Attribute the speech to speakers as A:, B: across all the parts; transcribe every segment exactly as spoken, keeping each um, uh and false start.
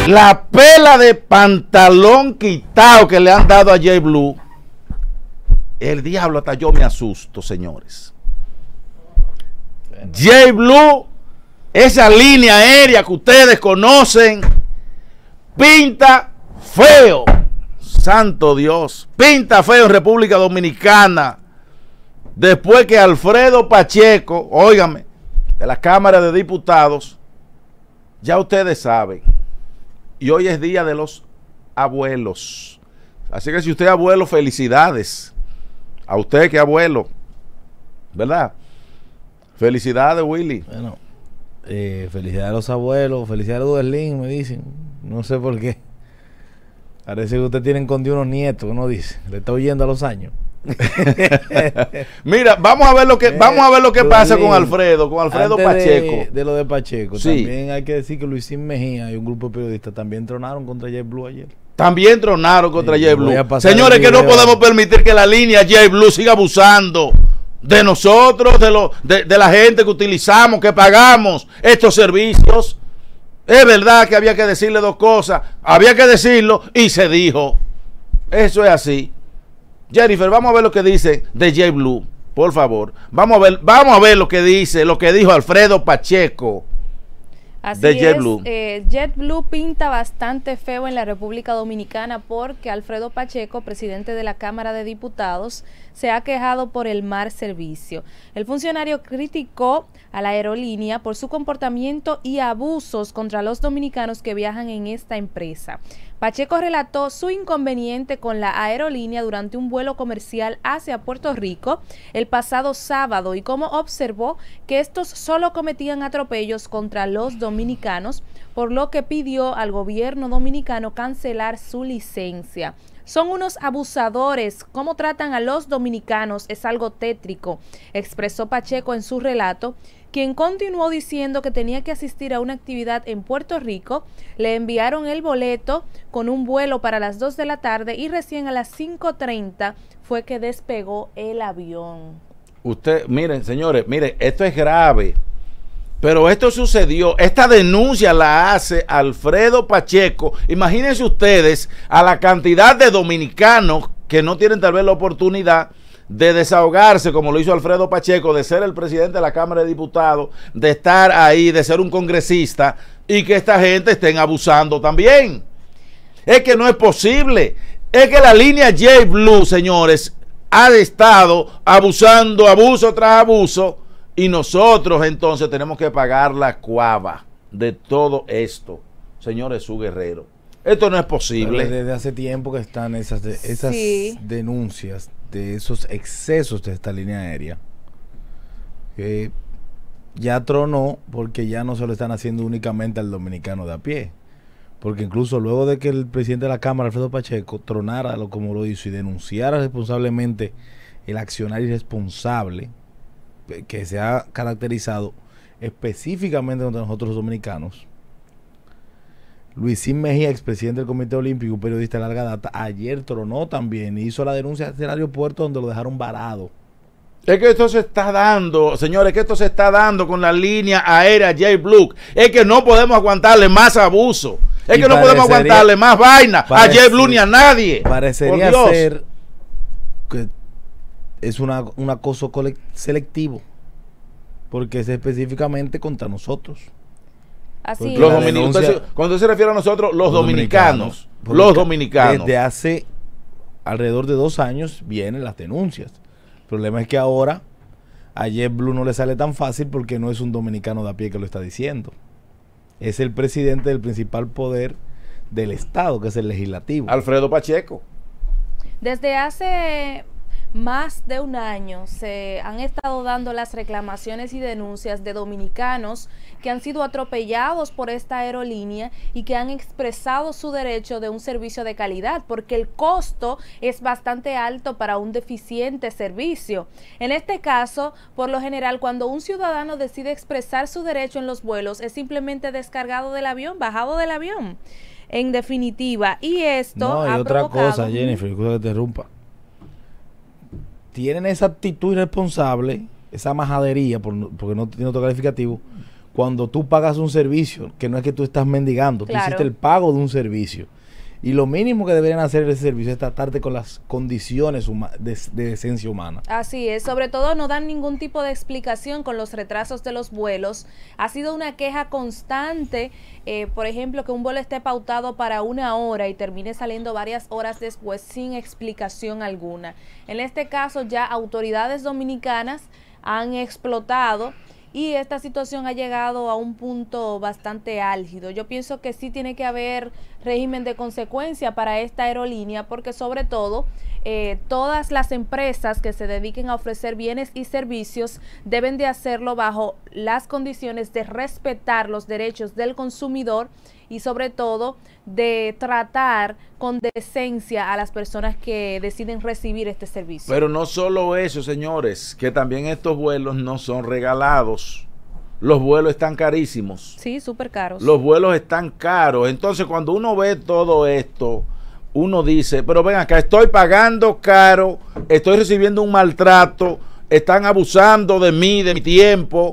A: La pela de pantalón quitado que le han dado a JetBlue, el diablo, hasta yo me asusto, señores. JetBlue, esa línea aérea que ustedes conocen, pinta feo. Santo Dios, pinta feo en República Dominicana. Después que Alfredo Pacheco, óigame, de la Cámara de Diputados, ya ustedes saben, y hoy es día de los abuelos. Así que si usted es abuelo, felicidades. A usted que es abuelo, ¿verdad? Felicidades, Willy.
B: Bueno, eh, felicidades a los abuelos, felicidades a Duerlín, me dicen. No sé por qué. Parece que usted tiene escondido unos nietos, uno dice. Le está oyendo a los años.
A: Mira, vamos a ver lo que, eh, vamos a ver lo que pasa con Alfredo, con Alfredo
B: Antes
A: Pacheco.
B: De, de lo de Pacheco,
A: sí.
B: También hay que decir que Luisín Mejía y un grupo de periodistas también tronaron contra JetBlue ayer.
A: También tronaron contra
B: sí,
A: JetBlue. Señores, que no podemos permitir que la línea JetBlue siga abusando de nosotros, de, lo, de, de la gente que utilizamos, que pagamos estos servicios. Es verdad que había que decirle dos cosas, había que decirlo y se dijo. Eso es así. Jennifer, vamos a ver lo que dice de JetBlue, por favor. Vamos a ver, vamos a ver lo que dice, lo que dijo Alfredo Pacheco.
C: Así
A: de JetBlue.
C: Es, eh, JetBlue pinta bastante feo en la República Dominicana porque Alfredo Pacheco, presidente de la Cámara de Diputados, se ha quejado por el mal servicio. El funcionario criticó a la aerolínea por su comportamiento y abusos contra los dominicanos que viajan en esta empresa. Pacheco relató su inconveniente con la aerolínea durante un vuelo comercial hacia Puerto Rico el pasado sábado y cómo observó que estos solo cometían atropellos contra los dominicanos, por lo que pidió al gobierno dominicano cancelar su licencia. Son unos abusadores, cómo tratan a los dominicanos es algo tétrico, expresó Pacheco en su relato, quien continuó diciendo que tenía que asistir a una actividad en Puerto Rico. Le enviaron el boleto con un vuelo para las dos de la tarde y recién a las cinco treinta fue que despegó el avión.
A: Usted, miren, señores, miren, esto es grave, pero esto sucedió, esta denuncia la hace Alfredo Pacheco. Imagínense ustedes a la cantidad de dominicanos que no tienen tal vez la oportunidad de desahogarse, como lo hizo Alfredo Pacheco, de ser el presidente de la Cámara de Diputados, de estar ahí, de ser un congresista, y que esta gente estén abusando también. Es que no es posible. Es que la línea JetBlue, señores, ha estado abusando, abuso tras abuso, y nosotros entonces tenemos que pagar la cuava de todo esto. Señores, su guerrero. Esto no es posible.
B: Pero desde hace tiempo que están esas, de, esas
C: sí.
B: denuncias de esos excesos de esta línea aérea, que ya tronó porque ya no se lo están haciendo únicamente al dominicano de a pie, porque incluso luego de que el presidente de la Cámara, Alfredo Pacheco, tronara lo como lo hizo y denunciara responsablemente el accionar irresponsable que se ha caracterizado específicamente contra nosotros los dominicanos, Luisín Mejía, expresidente del Comité Olímpico, un periodista de larga data, ayer tronó también y hizo la denuncia del aeropuerto donde lo dejaron varado.
A: Es que esto se está dando, señores, que esto se está dando con la línea aérea JetBlue. Es que no podemos aguantarle más abuso. Es y que no podemos aguantarle más vaina a JetBlue ni a nadie.
B: Parecería ser que es una, un acoso selectivo, porque es específicamente contra nosotros.
C: Así
A: los dominicanos, denuncia, cuando se refiere a nosotros, los, los dominicanos, dominicanos los dominicanos.
B: Desde hace alrededor de dos años vienen las denuncias. El problema es que ahora a JetBlue no le sale tan fácil porque no es un dominicano de a pie que lo está diciendo. Es el presidente del principal poder del Estado, que es el legislativo.
A: Alfredo Pacheco.
C: Desde hace más de un año se han estado dando las reclamaciones y denuncias de dominicanos que han sido atropellados por esta aerolínea y que han expresado su derecho de un servicio de calidad, porque el costo es bastante alto para un deficiente servicio. En este caso, por lo general, cuando un ciudadano decide expresar su derecho en los vuelos, es simplemente descargado del avión, bajado del avión, en definitiva. Y esto
B: no, y
C: ha
B: otra
C: provocado...
B: cosa, Jennifer, disculpa que te interrumpa. Tienen esa actitud irresponsable, esa majadería, por, porque no tiene otro calificativo, cuando tú pagas un servicio, que no es que tú estás mendigando,
C: Claro.
B: tú hiciste el pago de un servicio. Y lo mínimo que deberían hacer ese servicio es tratarte con las condiciones huma- de, de decencia humana.
C: Así es, sobre todo no dan ningún tipo de explicación con los retrasos de los vuelos. Ha sido una queja constante, eh, por ejemplo, que un vuelo esté pautado para una hora y termine saliendo varias horas después sin explicación alguna. En este caso ya autoridades dominicanas han explotado y esta situación ha llegado a un punto bastante álgido. Yo pienso que sí tiene que haber régimen de consecuencia para esta aerolínea, porque sobre todo eh, todas las empresas que se dediquen a ofrecer bienes y servicios deben de hacerlo bajo las condiciones de respetar los derechos del consumidor y sobre todo de tratar con decencia a las personas que deciden recibir este servicio.
A: Pero no solo eso, señores, que también estos vuelos no son regalados. Los vuelos están carísimos.
C: Sí, súper caros.
A: Los vuelos están caros. Entonces, cuando uno ve todo esto, uno dice, pero ven acá, estoy pagando caro, estoy recibiendo un maltrato, están abusando de mí, de mi tiempo,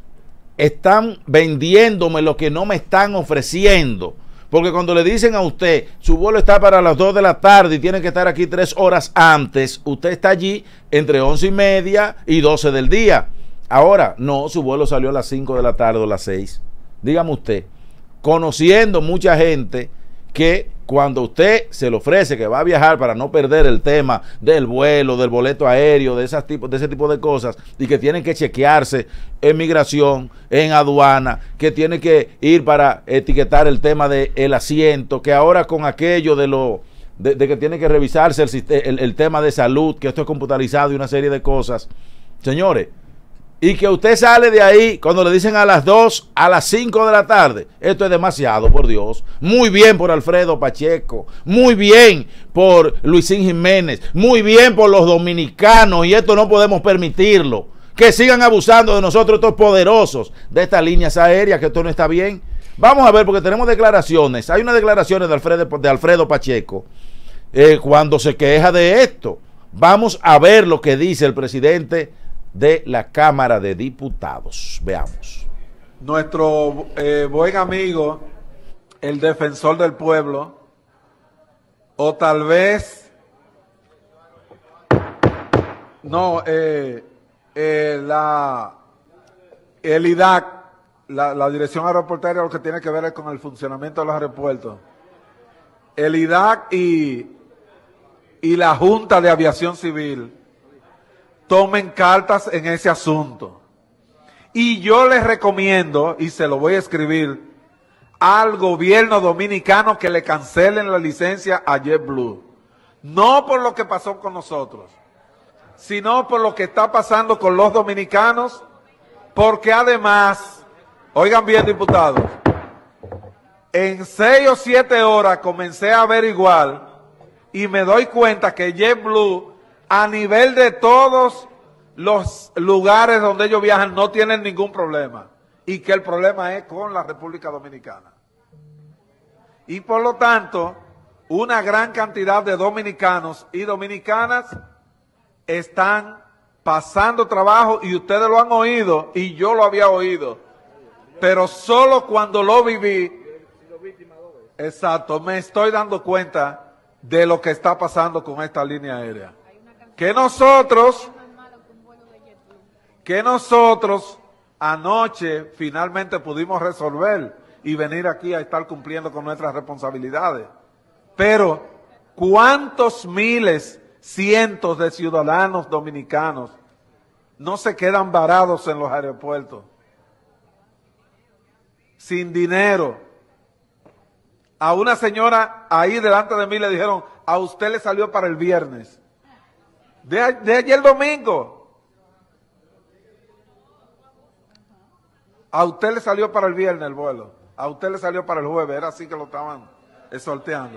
A: están vendiéndome lo que no me están ofreciendo. Porque cuando le dicen a usted, su vuelo está para las dos de la tarde y tiene que estar aquí tres horas antes, usted está allí entre once y media y doce del día. Ahora, no, su vuelo salió a las cinco de la tarde o a las seis. Dígame usted, conociendo mucha gente que cuando usted se le ofrece que va a viajar para no perder el tema del vuelo, del boleto aéreo, de, esas tipo, de ese tipo de cosas, y que tienen que chequearse en migración, en aduana, que tienen que ir para etiquetar el tema del asiento, que ahora con aquello de lo de, de que tiene que revisarse el, el, el tema de salud, que esto es computarizado y una serie de cosas. Señores, y que usted sale de ahí cuando le dicen a las dos, a las cinco de la tarde. Esto es demasiado, por Dios. Muy bien por Alfredo Pacheco. Muy bien por Luisín Jiménez. Muy bien por los dominicanos. Y esto no podemos permitirlo. Que sigan abusando de nosotros estos poderosos de estas líneas aéreas, que esto no está bien. Vamos a ver, porque tenemos declaraciones. Hay unas declaraciones de Alfredo, de Alfredo Pacheco eh, cuando se queja de esto. Vamos a ver lo que dice el presidente de la Cámara de Diputados. Veamos.
D: Nuestro eh, buen amigo, el defensor del pueblo, o tal vez, no, eh, eh, la, el I D A C, la, la Dirección Aeroportuaria, lo que tiene que ver es con el funcionamiento de los aeropuertos. El I D A C y, y la Junta de Aviación Civil tomen cartas en ese asunto. Y yo les recomiendo, y se lo voy a escribir, al gobierno dominicano que le cancelen la licencia a JetBlue. No por lo que pasó con nosotros, sino por lo que está pasando con los dominicanos, porque además, oigan bien, diputados, en seis o siete horas comencé a averiguar y me doy cuenta que JetBlue, a nivel de todos los lugares donde ellos viajan, no tienen ningún problema. Y que el problema es con la República Dominicana. Y por lo tanto, una gran cantidad de dominicanos y dominicanas están pasando trabajo, y ustedes lo han oído, y yo lo había oído, pero solo cuando lo viví, exacto, me estoy dando cuenta de lo que está pasando con esta línea aérea. Que nosotros, que nosotros anoche finalmente pudimos resolver y venir aquí a estar cumpliendo con nuestras responsabilidades. Pero, ¿cuántos miles, cientos de ciudadanos dominicanos no se quedan varados en los aeropuertos? Sin dinero. A una señora ahí delante de mí le dijeron, a usted le salió para el viernes. De, de ayer domingo. A usted le salió para el viernes el vuelo. A usted le salió para el jueves. Era así que lo estaban sorteando.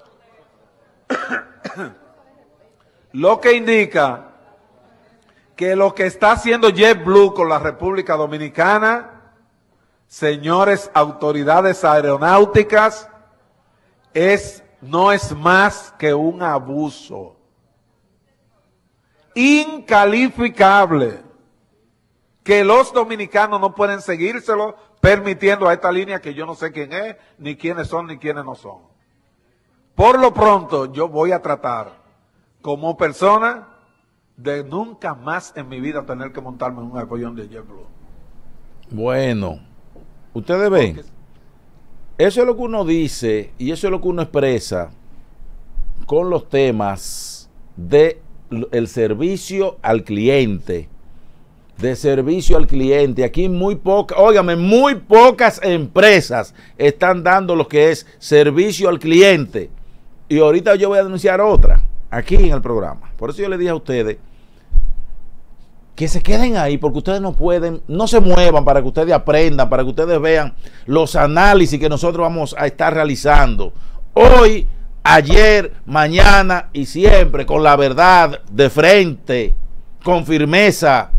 D: Lo que indica que lo que está haciendo JetBlue con la República Dominicana, señores autoridades aeronáuticas, es, no es más que un abuso incalificable, que los dominicanos no pueden seguírselo permitiendo a esta línea que yo no sé quién es, ni quiénes son, ni quiénes no son. Por lo pronto, yo voy a tratar como persona de nunca más en mi vida tener que montarme en un avión de JetBlue.
A: Bueno, ustedes ven,
D: Porque,
A: eso es lo que uno dice y eso es lo que uno expresa con los temas de el servicio al cliente, de servicio al cliente. Aquí muy pocas, óigame, muy pocas empresas están dando lo que es servicio al cliente. Y ahorita yo voy a denunciar otra aquí en el programa. Por eso yo le dije a ustedes que se queden ahí, porque ustedes no pueden, no se muevan para que ustedes aprendan, para que ustedes vean los análisis que nosotros vamos a estar realizando hoy, ayer, mañana y siempre, con la verdad de frente, con firmeza.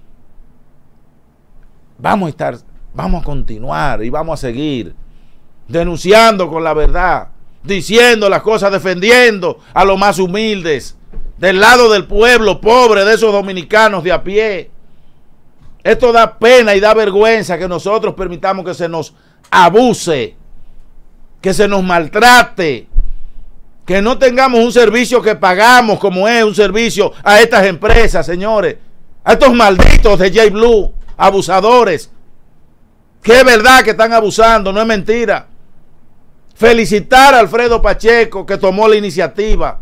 A: Vamos a estar, vamos a continuar y vamos a seguir denunciando con la verdad, diciendo las cosas, defendiendo a los más humildes, del lado del pueblo pobre, de esos dominicanos de a pie. Esto da pena y da vergüenza que nosotros permitamos que se nos abuse, que se nos maltrate, que no tengamos un servicio que pagamos como es un servicio a estas empresas, señores, a estos malditos de JetBlue, abusadores, que es verdad que están abusando, no es mentira. Felicitar a Alfredo Pacheco que tomó la iniciativa.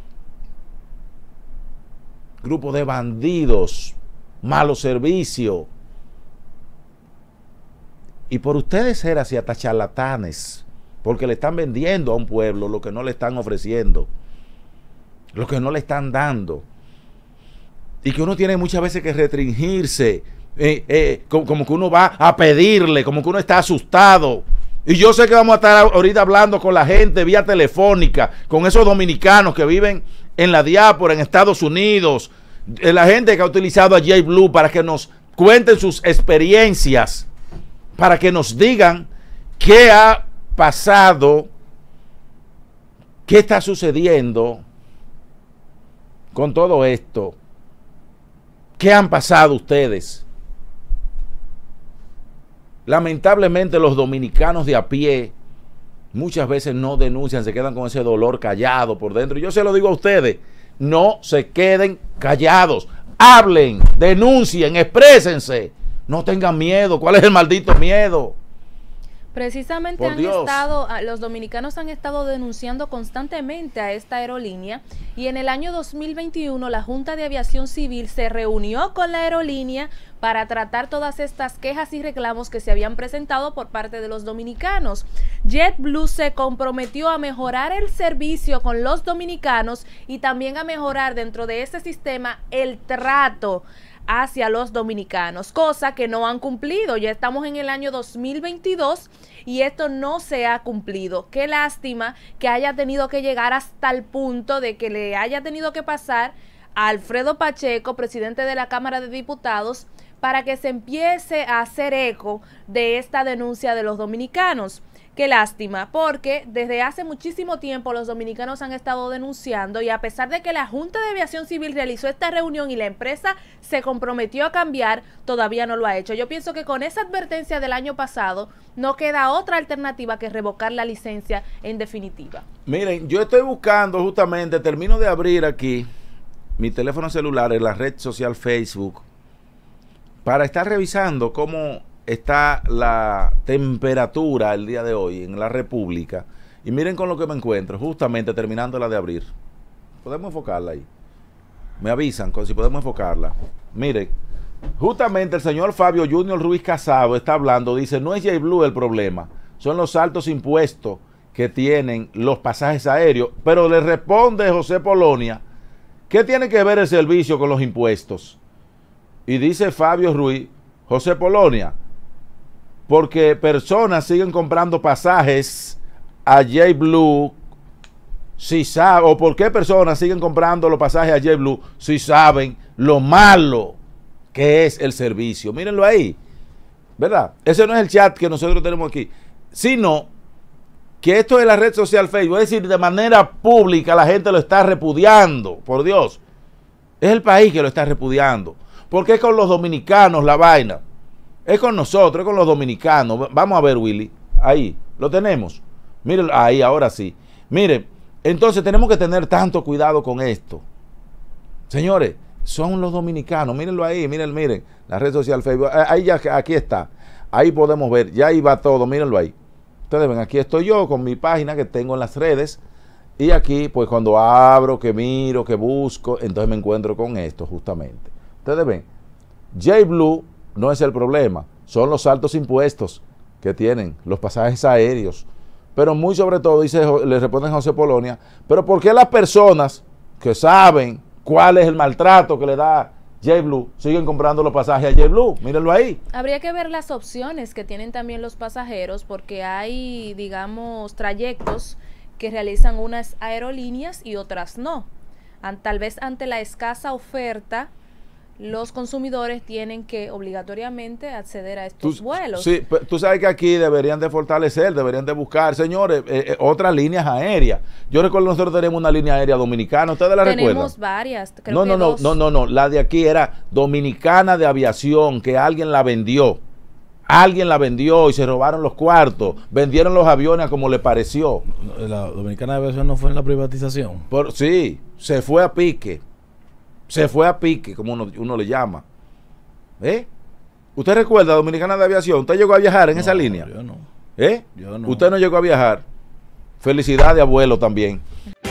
A: Grupo de bandidos, malos servicios. Y por ustedes ser así hasta charlatanes, porque le están vendiendo a un pueblo lo que no le están ofreciendo, lo que no le están dando. Y que uno tiene muchas veces que restringirse, eh, eh, como, como que uno va a pedirle, como que uno está asustado. Y yo sé que vamos a estar ahorita hablando con la gente vía telefónica, con esos dominicanos que viven en la diáspora, en Estados Unidos, la gente que ha utilizado a JetBlue para que nos cuenten sus experiencias, para que nos digan qué ha pasado, qué está sucediendo con todo esto, qué han pasado ustedes. Lamentablemente los dominicanos de a pie muchas veces no denuncian, se quedan con ese dolor callado por dentro. Y yo se lo digo a ustedes, no se queden callados, hablen, denuncien, exprésense, no tengan miedo. ¿Cuál es el maldito miedo?
C: Precisamente han estado, los dominicanos han estado denunciando constantemente a esta aerolínea, y en el año dos mil veintiuno la Junta de Aviación Civil se reunió con la aerolínea para tratar todas estas quejas y reclamos que se habían presentado por parte de los dominicanos. JetBlue se comprometió a mejorar el servicio con los dominicanos y también a mejorar dentro de este sistema el trato hacia los dominicanos, cosa que no han cumplido. Ya estamos en el año dos mil veintidós y esto no se ha cumplido. Qué lástima que haya tenido que llegar hasta el punto de que le haya tenido que pasar a Alfredo Pacheco, presidente de la Cámara de Diputados, para que se empiece a hacer eco de esta denuncia de los dominicanos. Qué lástima, porque desde hace muchísimo tiempo los dominicanos han estado denunciando, y a pesar de que la Junta de Aviación Civil realizó esta reunión y la empresa se comprometió a cambiar, todavía no lo ha hecho. Yo pienso que con esa advertencia del año pasado no queda otra alternativa que revocar la licencia en definitiva.
A: Miren, yo estoy buscando justamente, termino de abrir aquí mi teléfono celular en la red social Facebook para estar revisando cómo está la temperatura el día de hoy en la República, y miren con lo que me encuentro, justamente terminando la de abrir. ¿Podemos enfocarla ahí? Me avisan con si podemos enfocarla. Miren, justamente el señor Fabio Junior Ruiz Casado está hablando, dice, no es JetBlue el problema, son los altos impuestos que tienen los pasajes aéreos. Pero le responde José Polonia, ¿qué tiene que ver el servicio con los impuestos? Y dice Fabio Ruiz, José Polonia, porque personas siguen comprando pasajes a JetBlue si saben, o por qué personas siguen comprando los pasajes a JetBlue si saben lo malo que es el servicio. Mírenlo ahí, ¿verdad? Ese no es el chat que nosotros tenemos aquí, sino que esto es la red social Facebook, es decir, de manera pública la gente lo está repudiando, por Dios. Es el país que lo está repudiando. porque es con los dominicanos la vaina. Es con nosotros, es con los dominicanos. Vamos a ver, Willy. Ahí, lo tenemos. Miren, ahí, ahora sí. Miren, entonces tenemos que tener tanto cuidado con esto. Señores, son los dominicanos. Mírenlo ahí, miren, miren. La red social Facebook. Ahí ya, aquí está. Ahí podemos ver. Ya ahí va todo. Mírenlo ahí. Ustedes ven, aquí estoy yo con mi página que tengo en las redes. Y aquí, pues cuando abro, que miro, que busco, entonces me encuentro con esto justamente. Ustedes ven, JetBlue no es el problema, son los altos impuestos que tienen los pasajes aéreos. Pero muy sobre todo, dice, le responde José Polonia, pero ¿por qué las personas que saben cuál es el maltrato que le da JetBlue siguen comprando los pasajes a JetBlue? Mírenlo ahí.
C: Habría que ver las opciones que tienen también los pasajeros, porque hay, digamos, trayectos que realizan unas aerolíneas y otras no. An, tal vez ante la escasa oferta, los consumidores tienen que obligatoriamente acceder a estos
A: tú,
C: vuelos.
A: Sí, tú sabes que aquí deberían de fortalecer, deberían de buscar, señores, eh, eh, otras líneas aéreas. Yo recuerdo nosotros tenemos una línea aérea dominicana, ¿ustedes la recuerdan?
C: Tenemos varias, creo
A: no,
C: que
A: no, no,
C: dos.
A: no, no, no, la de aquí era Dominicana de Aviación, que alguien la vendió. Alguien la vendió y se robaron los cuartos, vendieron los aviones como le pareció.
B: La Dominicana de Aviación no fue en la privatización.
A: Por, sí, se fue a pique. Se fue a pique, como uno, uno le llama. ¿Eh? ¿Usted recuerda Dominicana de Aviación? ¿Usted llegó a viajar en
B: No,
A: esa línea?
B: Yo no.
A: ¿Eh?
B: Yo no.
A: Usted no llegó a viajar. Felicidades, abuelo, también.